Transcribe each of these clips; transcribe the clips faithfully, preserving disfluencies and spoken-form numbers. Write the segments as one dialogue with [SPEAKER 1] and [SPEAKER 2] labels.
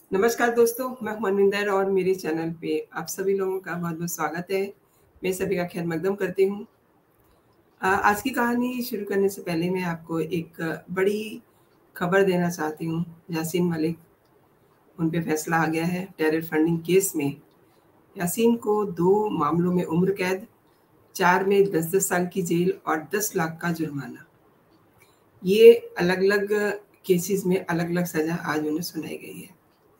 [SPEAKER 1] नमस्कार दोस्तों, मैं हूं मनविंदर और मेरे चैनल पे आप सभी लोगों का बहुत-बहुत स्वागत है। मैं सभी का खैर मकदम करती हूँ। अ, आज की कहानी शुरू करने से पहले मैं आपको एक बड़ी खबर देना चाहती हूँ। यासीन मलिक, उन पे फैसला आ गया है टेरर फंडिंग केस में। यासीन को दो मामलों में उम्र कैद, चार में दस दस साल की जेल और दस लाख का जुर्माना। ये अलग-अलग केसेस में अलग-अलग सज़ा आज उन्हें सुनाई गई है।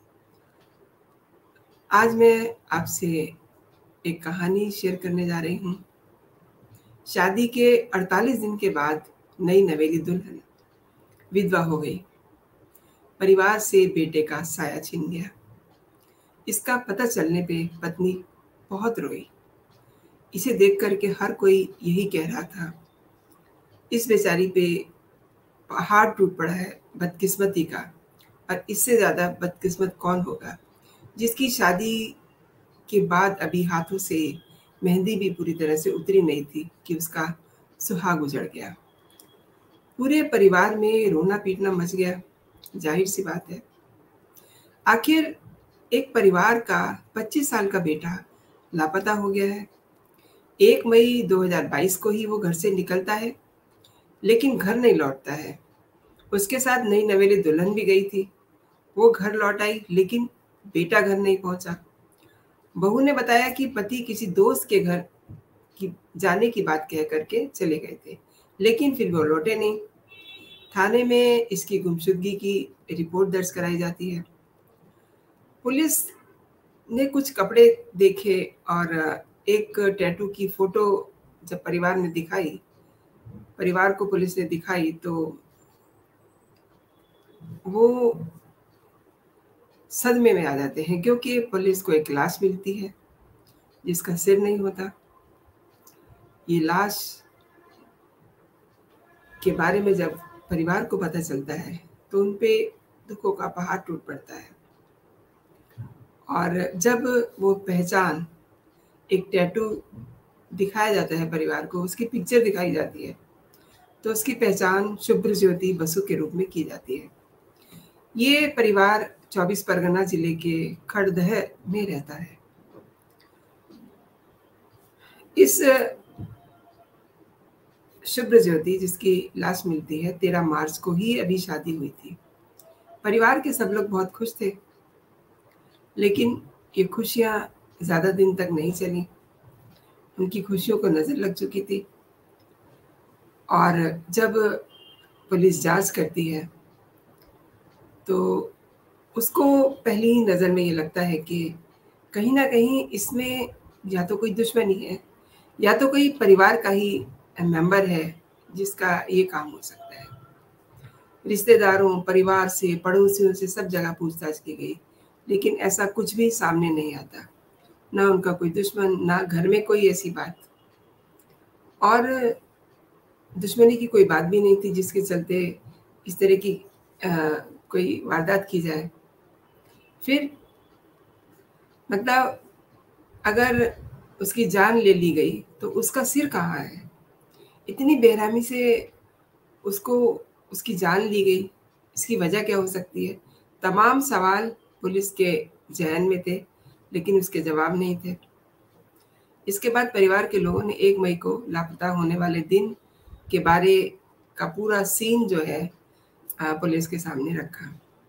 [SPEAKER 1] आज मैं आपसे एक कहानी शेयर करने जा रही हूँ। शादी के अड़तालीस दिन के बाद नई नवेली दुल्हन विधवा हो गई। परिवार से बेटे का साया छीन गया। इसका पता चलने पे पत्नी बहुत रोई। इसे देख कर के हर कोई यही कह रहा था, इस बेचारी पे पहाड़ टूट पड़ा है बदकिस्मती का। और इससे ज़्यादा बदकिस्मत कौन होगा, जिसकी शादी के बाद अभी हाथों से मेहंदी भी पूरी तरह से उतरी नहीं थी कि उसका सुहाग उजड़ गया। पूरे परिवार में रोना-पीटना मच गया, ज़ाहिर-सी बात है। आखिर एक परिवार का पच्चीस साल का बेटा लापता हो गया है। एक मई दो हज़ार बाईस को ही वो घर से निकलता है, लेकिन घर नहीं लौटता है। उसके साथ नई नवेली दुल्हन भी गई थी। वो घर लौट आई, लेकिन बेटा घर नहीं पहुँचा। बहू ने बताया कि पति किसी दोस्त के घर की जाने की बात कह कर के चले गए थे, लेकिन फिर वो लौटे नहीं। थाने में इसकी गुमशुदगी की रिपोर्ट दर्ज कराई जाती है। पुलिस ने कुछ कपड़े देखे और एक टैटू की फ़ोटो जब परिवार ने दिखाई परिवार को पुलिस ने दिखाई तो वो सदमे में आ जाते हैं, क्योंकि पुलिस को एक लाश मिलती है, जिसका सिर नहीं होता। ये लाश के बारे में जब परिवार को पता चलता है, तो उन पे दुखों का पहाड़ टूट पड़ता है। और जब वो पहचान एक टैटू दिखाया जाता है परिवार को, उसकी पिक्चर दिखाई जाती है, तो उसकी पहचान शुभ्रज्योति बसु के रूप में की जाती है। ये परिवार चौबीस परगना जिले के खड़दह में रहता है। इस शुभ्रज्योति जिसकी लाश मिलती है, तेरह मार्च को ही अभी शादी हुई थी। परिवार के सब लोग बहुत खुश थे, लेकिन ये खुशियाँ ज़्यादा दिन तक नहीं चली। उनकी खुशियों को नज़र लग चुकी थी। और जब पुलिस जाँच करती है, तो उसको पहली ही नज़र में ये लगता है कि कहीं न कहीं इसमें या तो कोई दुश्मनी है, या तो कोई परिवार का ही मेंबर है, जिसका ये काम हो सकता है। रिश्तेदारों, परिवार से, पड़ोसियों से सब जगह पूछताछ की गई, लेकिन ऐसा कुछ भी सामने नहीं आता। ना उनका कोई दुश्मन, ना घर में कोई ऐसी बात। और दुश्मनी की कोई बात भी नहीं थी, जिसके चलते इस तरह की अ, कोई वारदात की जाए। फिर मतलब अगर उसकी जान ले ली गई, तो उसका सिर कहाँ है? इतनी बेरहमी से उसको उसकी जान ली गई, इसकी वजह क्या हो सकती है? तमाम सवाल पुलिस के ज़हन में थे, लेकिन उसके जवाब नहीं थे। इसके बाद परिवार के लोगों ने एक मई को लापता होने वाले दिन के बारे का पूरा सीन जो है अ, पुलिस के सामने रखा।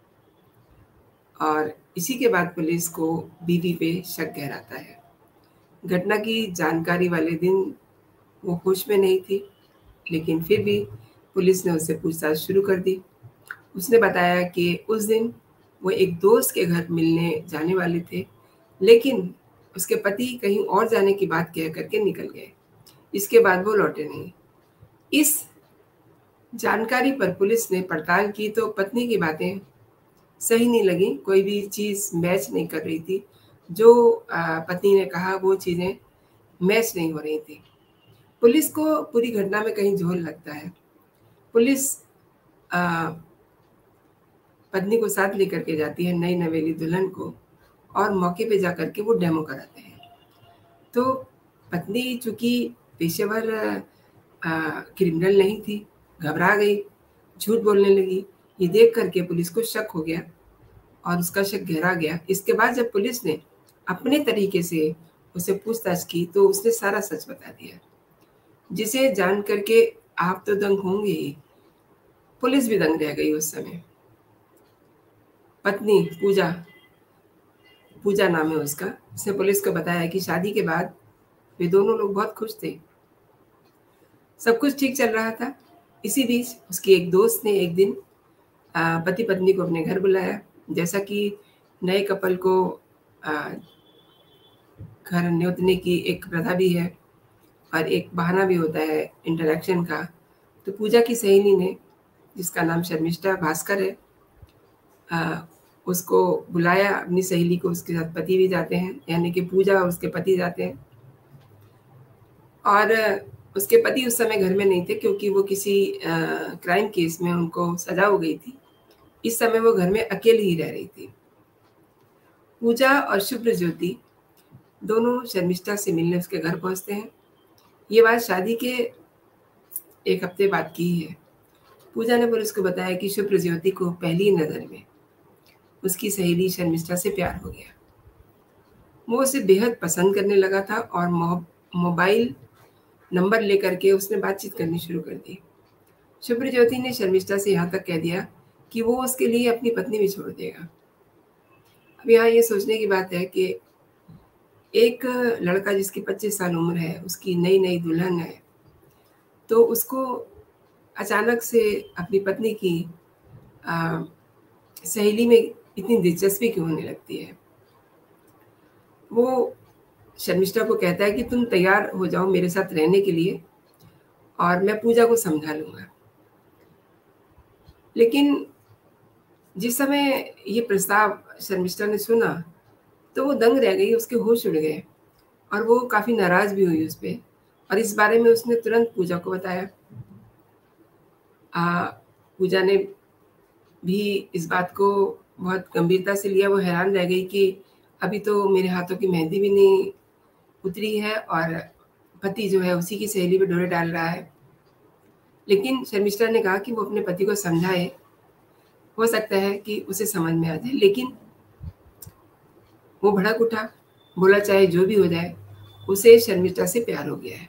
[SPEAKER 1] और इसी के बाद पुलिस को बीवी पे शक गहराता है। घटना की जानकारी वाले दिन वो होश में नहीं थी, लेकिन फिर भी पुलिस ने उससे पूछताछ शुरू कर दी। उसने बताया कि उस दिन वो एक दोस्त के घर मिलने जाने वाले थे, लेकिन उसके पति कहीं और जाने की बात कह कर के निकल गए। इसके बाद वो लौटे नहीं। इस जानकारी पर पुलिस ने पड़ताल की, तो पत्नी की बातें सही नहीं लगी, कोई भी चीज़ मैच नहीं कर रही थी। जो अ, पत्नी ने कहा वो चीज़ें मैच नहीं हो रही थी। पुलिस को पूरी घटना में कहीं झोल लगता है। पुलिस अ, पत्नी को साथ लेकर के जाती है नई नवेली दुल्हन को, और मौके पे जाकर के वो डेमो कराते हैं। तो पत्नी चूँकि पेशेवर अ, क्रिमिनल नहीं थी, घबरा गई, झूठ बोलने लगी। ये देख कर के पुलिस को शक हो गया, और उसका शक गहरा गया। इसके बाद जब पुलिस ने अपने तरीके से उसे पूछताछ की तो उसने सारा सच बता दिया, जिसे जान करके आप तो दंग होंगे ही। पुलिस भी दंग रह गई उस समय। पत्नी पूजा पूजा नाम है उसका, उसने पुलिस को बताया कि शादी के बाद वे दोनों लोग बहुत खुश थे, सब कुछ ठीक चल रहा था। इसी बीच उसकी एक दोस्त ने एक दिन पति पत्नी को अपने घर बुलाया। जैसा कि नए कपल को आ, घर न्योतने की एक प्रथा भी है और एक बहाना भी होता है इंटरेक्शन का, तो पूजा की सहेली ने, जिसका नाम शर्मिष्ठा भास्कर है, आ, उसको बुलाया अपनी सहेली को। उसके साथ पति भी जाते हैं, यानी कि पूजा और उसके पति जाते हैं। और उसके पति उस समय घर में नहीं थे क्योंकि वो किसी क्राइम केस में उनको सजा हो गई थी। इस समय वो घर में अकेली ही रह रही थी। पूजा और शुभ्र ज्योति दोनों शर्मिष्ठा से मिलने उसके घर पहुंचते हैं। ये बात शादी के एक हफ्ते बाद की ही है। पूजा ने पुलिस को बताया कि शुभ्र ज्योति को पहली नजर में उसकी सहेली शर्मिष्ठा से प्यार हो गया। वो उसे बेहद पसंद करने लगा था और मोबाइल नंबर लेकर के उसने बातचीत करनी शुरू कर दी। शुभ्र ज्योति ने शर्मिष्ठा से यहाँ तक कह दिया कि वो उसके लिए अपनी पत्नी भी छोड़ देगा। अब यहाँ ये सोचने की बात है कि एक लड़का जिसकी पच्चीस साल उम्र है, उसकी नई नई दुल्हन है, तो उसको अचानक से अपनी पत्नी की आ, सहेली में इतनी दिलचस्पी क्यों होने लगती है। वो शर्मिष्ठा को कहता है कि तुम तैयार हो जाओ मेरे साथ रहने के लिए और मैं पूजा को समझा लूंगा। लेकिन जिस समय ये प्रस्ताव शर्मिष्ठा ने सुना तो वो दंग रह गई, उसके होश उड़ गए और वो काफ़ी नाराज़ भी हुई उस पर। और इस बारे में उसने तुरंत पूजा को बताया। आ, पूजा ने भी इस बात को बहुत गंभीरता से लिया। वो हैरान रह गई कि अभी तो मेरे हाथों की मेहंदी भी नहीं उतरी है और पति जो है उसी की सहेली पे डोरे डाल रहा है। लेकिन शर्मिष्ठा ने कहा कि वो अपने पति को समझाए, हो सकता है कि उसे समझ में आ जाए। लेकिन वो भड़क उठा, बोला चाहे जो भी हो जाए उसे शर्मिष्ठा से प्यार हो गया है।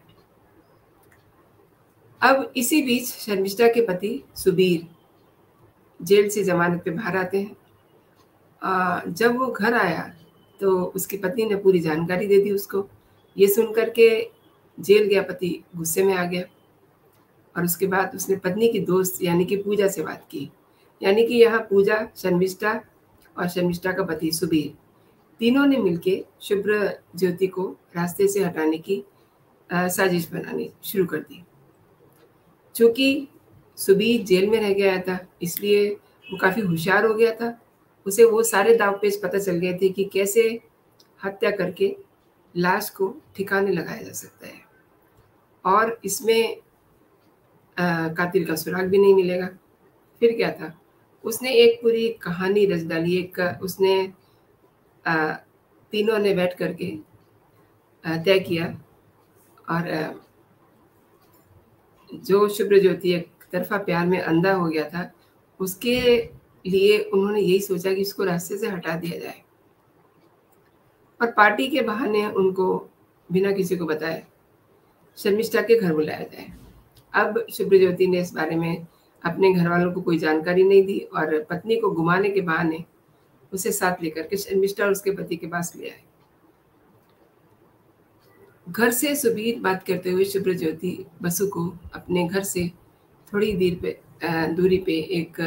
[SPEAKER 1] अब इसी बीच शर्मिष्ठा के पति सुबीर जेल से जमानत पे बाहर आते हैं। आ, जब वो घर आया तो उसकी पत्नी ने पूरी जानकारी दे दी उसको। ये सुन करके जेल गया पति गुस्से में आ गया और उसके बाद उसने पत्नी की दोस्त यानी कि पूजा से बात की। यानी कि यहाँ पूजा, शर्मिष्ठा और शर्मिष्ठा का पति सुबीर, तीनों ने मिलके शुभ्र ज्योति को रास्ते से हटाने की साजिश बनानी शुरू कर दी। चूँकि सुबीर जेल में रह गया था इसलिए वो काफ़ी होशियार हो गया था। उसे वो सारे दाव पेच पता चल गए थे कि कैसे हत्या करके लाश को ठिकाने लगाया जा सकता है और इसमें आ, कातिल का सुराग भी नहीं मिलेगा। फिर क्या था, उसने एक पूरी कहानी रच डाली। एक उसने आ, तीनों ने बैठ करके तय किया और आ, जो शुभ्र ज्योति एक तरफा प्यार में अंधा हो गया था, उसके लिए उन्होंने यही सोचा कि इसको रास्ते से हटा दिया जाए और पार्टी के बहाने उनको बिना किसी को बताए शर्मिष्ठा के घर बुलाया जाए। अब शुभ्र ज्योति ने इस बारे में अपने घर वालों को कोई जानकारी नहीं दी और पत्नी को घुमाने के बहाने उसे साथ लेकर के शर्मिष्ठा और उसके पति के पास ले आए। घर से सुबीर बात करते हुए शुभ्र ज्योति बसु को अपने घर से थोड़ी देर पे दूरी पे एक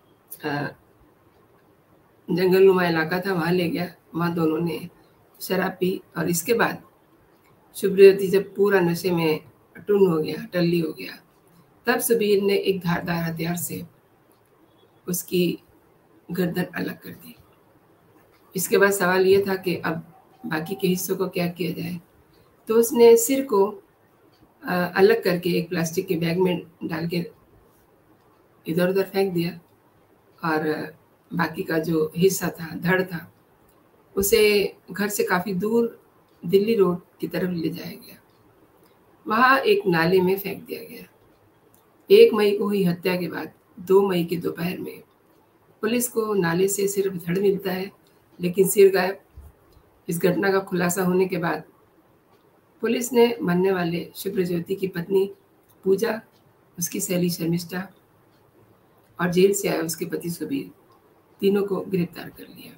[SPEAKER 1] जंगलनुमा इलाका था, वहाँ ले गया। वहाँ दोनों ने शराब पी और इसके बाद शुभ्र ज्योति जब पूरा नशे में टुन हो गया, टल्ली हो गया, तब सुबीर ने एक धारदार हथियार से उसकी गर्दन अलग कर दी। इसके बाद सवाल ये था कि अब बाकी के हिस्सों को क्या किया जाए। तो उसने सिर को अलग करके एक प्लास्टिक के बैग में डाल के इधर उधर फेंक दिया और बाकी का जो हिस्सा था, धड़ था, उसे घर से काफ़ी दूर दिल्ली रोड की तरफ ले जाया गया। वहाँ एक नाले में फेंक दिया गया। एक मई को हुई हत्या के बाद दो मई के दोपहर में पुलिस को नाले से सिर्फ धड़ मिलता है, लेकिन सिर गायब। इस घटना का खुलासा होने के बाद पुलिस ने मरने वाले शुभ्रज्योति की पत्नी पूजा, उसकी सहेली शर्मिष्ठा और जेल से आए उसके पति सुबीर, तीनों को गिरफ्तार कर लिया।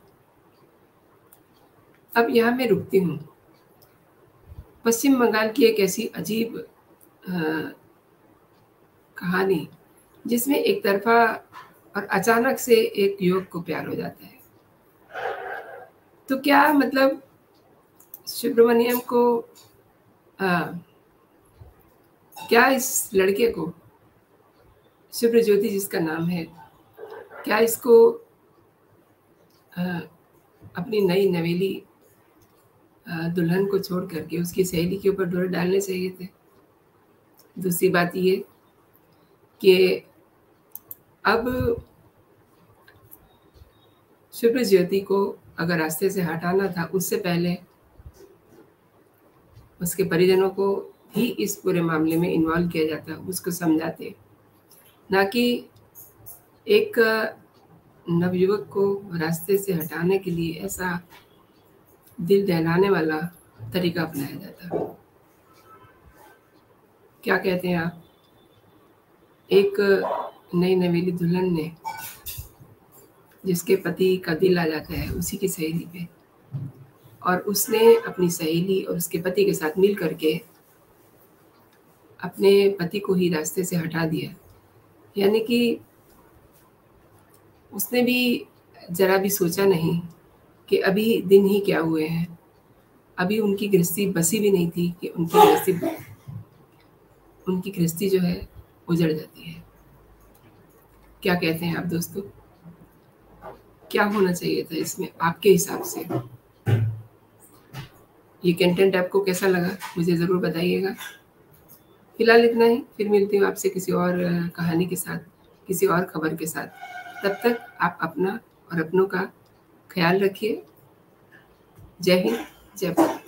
[SPEAKER 1] अब यहाँ मैं रुकती हूँ। पश्चिम बंगाल की एक ऐसी अजीब आ, कहानी जिसमें एक तरफा और अचानक से एक युवक को प्यार हो जाता है। तो क्या मतलब सुब्रमण्यम को आ, क्या इस लड़के को, शुभ्रज्योति जिसका नाम है, क्या इसको आ, अपनी नई नवेली दुल्हन को छोड़ करके उसकी सहेली के ऊपर डोर डालने चाहिए थे? दूसरी बात ये कि अब शुभ्रज्योति को अगर रास्ते से हटाना था, उससे पहले उसके परिजनों को ही इस पूरे मामले में इन्वॉल्व किया जाता, उसको समझाते, ना कि एक नवयुवक को रास्ते से हटाने के लिए ऐसा दिल दहलाने वाला तरीका अपनाया जाता। क्या कहते हैं आप? एक नई नवेली दुल्हन ने, जिसके पति का दिल आ जाता है उसी की सहेली पे, और उसने अपनी सहेली और उसके पति के साथ मिल करके अपने पति को ही रास्ते से हटा दिया। यानी कि उसने भी जरा भी सोचा नहीं कि अभी दिन ही क्या हुए हैं, अभी उनकी गृहस्थी बसी भी नहीं थी कि उनकी गृहस्थी उनकी गृहस्थी जो है उजड़ जाती है। क्या कहते हैं आप दोस्तों? क्या होना चाहिए था इसमें आपके हिसाब से? ये कंटेंट आपको कैसा लगा मुझे ज़रूर बताइएगा। फिलहाल इतना ही, फिर मिलती हूँ आपसे किसी और कहानी के साथ, किसी और खबर के साथ। तब तक आप अपना और अपनों का ख्याल रखिए। जय हिंद, जय भारत।